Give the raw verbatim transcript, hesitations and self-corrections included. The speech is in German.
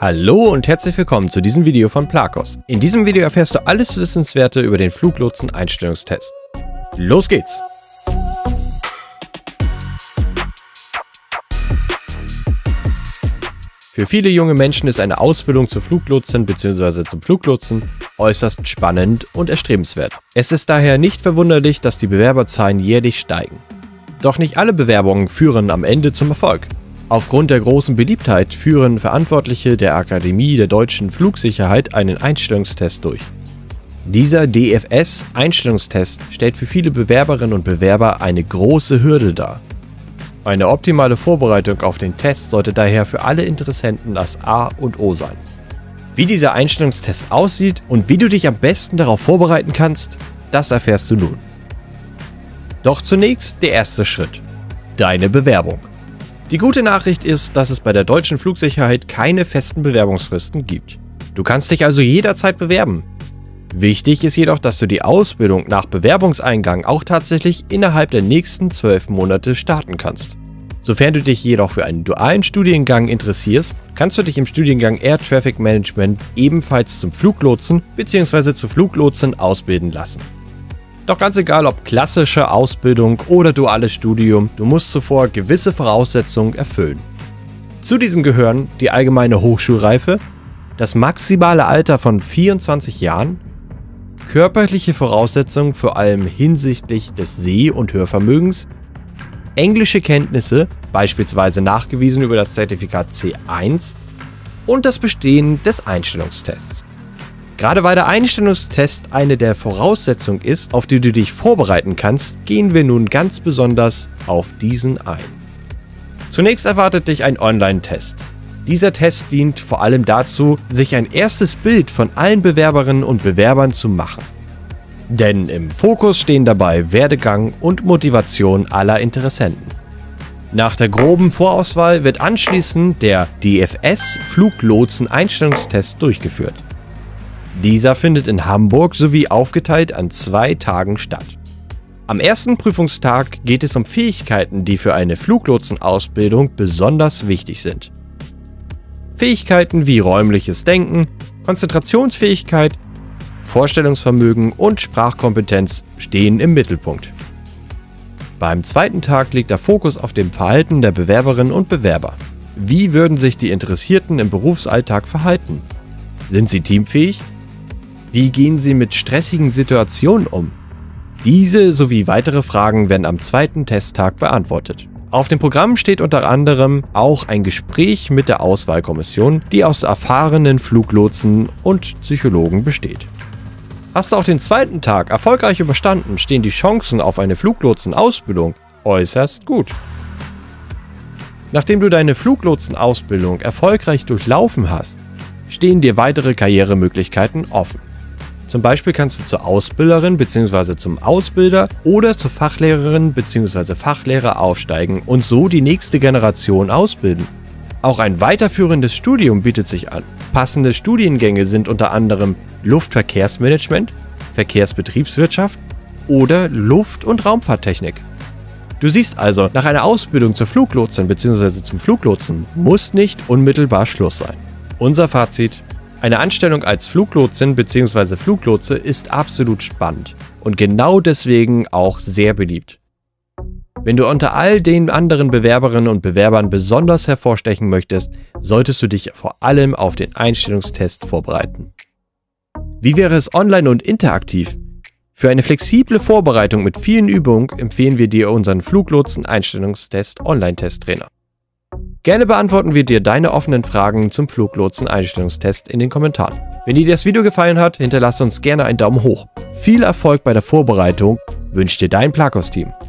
Hallo und herzlich willkommen zu diesem Video von Plakos. In diesem Video erfährst du alles Wissenswerte über den Fluglotsen-Einstellungstest. Los geht's! Für viele junge Menschen ist eine Ausbildung zur Fluglotsin bzw. zum Fluglotsen äußerst spannend und erstrebenswert. Es ist daher nicht verwunderlich, dass die Bewerberzahlen jährlich steigen. Doch nicht alle Bewerbungen führen am Ende zum Erfolg. Aufgrund der großen Beliebtheit führen Verantwortliche der Akademie der Deutschen Flugsicherheit einen Einstellungstest durch. Dieser D F S-Einstellungstest stellt für viele Bewerberinnen und Bewerber eine große Hürde dar. Eine optimale Vorbereitung auf den Test sollte daher für alle Interessenten das A und O sein. Wie dieser Einstellungstest aussieht und wie du dich am besten darauf vorbereiten kannst, das erfährst du nun. Doch zunächst der erste Schritt: deine Bewerbung. Die gute Nachricht ist, dass es bei der Deutschen Flugsicherheit keine festen Bewerbungsfristen gibt. Du kannst dich also jederzeit bewerben. Wichtig ist jedoch, dass du die Ausbildung nach Bewerbungseingang auch tatsächlich innerhalb der nächsten zwölf Monate starten kannst. Sofern du dich jedoch für einen dualen Studiengang interessierst, kannst du dich im Studiengang Air Traffic Management ebenfalls zum Fluglotsen bzw. zur Fluglotsin ausbilden lassen. Doch ganz egal ob klassische Ausbildung oder duales Studium, du musst zuvor gewisse Voraussetzungen erfüllen. Zu diesen gehören die allgemeine Hochschulreife, das maximale Alter von vierundzwanzig Jahren, körperliche Voraussetzungen vor allem hinsichtlich des Seh- und Hörvermögens, englische Kenntnisse, beispielsweise nachgewiesen über das Zertifikat C eins und das Bestehen des Einstellungstests. Gerade weil der Einstellungstest eine der Voraussetzungen ist, auf die du dich vorbereiten kannst, gehen wir nun ganz besonders auf diesen ein. Zunächst erwartet dich ein Online-Test. Dieser Test dient vor allem dazu, sich ein erstes Bild von allen Bewerberinnen und Bewerbern zu machen. Denn im Fokus stehen dabei Werdegang und Motivation aller Interessenten. Nach der groben Vorauswahl wird anschließend der D F S-Fluglotsen-Einstellungstest durchgeführt. Dieser findet in Hamburg sowie aufgeteilt an zwei Tagen statt. Am ersten Prüfungstag geht es um Fähigkeiten, die für eine Fluglotsenausbildung besonders wichtig sind. Fähigkeiten wie räumliches Denken, Konzentrationsfähigkeit, Vorstellungsvermögen und Sprachkompetenz stehen im Mittelpunkt. Beim zweiten Tag liegt der Fokus auf dem Verhalten der Bewerberinnen und Bewerber. Wie würden sich die Interessierten im Berufsalltag verhalten? Sind sie teamfähig? Wie gehen sie mit stressigen Situationen um? Diese sowie weitere Fragen werden am zweiten Testtag beantwortet. Auf dem Programm steht unter anderem auch ein Gespräch mit der Auswahlkommission, die aus erfahrenen Fluglotsen und Psychologen besteht. Hast du auch den zweiten Tag erfolgreich überstanden, stehen die Chancen auf eine Fluglotsenausbildung äußerst gut. Nachdem du deine Fluglotsenausbildung erfolgreich durchlaufen hast, stehen dir weitere Karrieremöglichkeiten offen. Zum Beispiel kannst du zur Ausbilderin bzw. zum Ausbilder oder zur Fachlehrerin bzw. Fachlehrer aufsteigen und so die nächste Generation ausbilden. Auch ein weiterführendes Studium bietet sich an. Passende Studiengänge sind unter anderem Luftverkehrsmanagement, Verkehrsbetriebswirtschaft oder Luft- und Raumfahrttechnik. Du siehst also, nach einer Ausbildung zur Fluglotsin bzw. zum Fluglotsen muss nicht unmittelbar Schluss sein. Unser Fazit: Eine Anstellung als Fluglotsin bzw. Fluglotse ist absolut spannend und genau deswegen auch sehr beliebt. Wenn du unter all den anderen Bewerberinnen und Bewerbern besonders hervorstechen möchtest, solltest du dich vor allem auf den Einstellungstest vorbereiten. Wie wäre es online und interaktiv? Für eine flexible Vorbereitung mit vielen Übungen empfehlen wir dir unseren Fluglotsen-Einstellungstest Online-Testtrainer. Gerne beantworten wir dir deine offenen Fragen zum Fluglotsen-Einstellungstest in den Kommentaren. Wenn dir das Video gefallen hat, hinterlasse uns gerne einen Daumen hoch. Viel Erfolg bei der Vorbereitung wünscht dir dein Plakos-Team.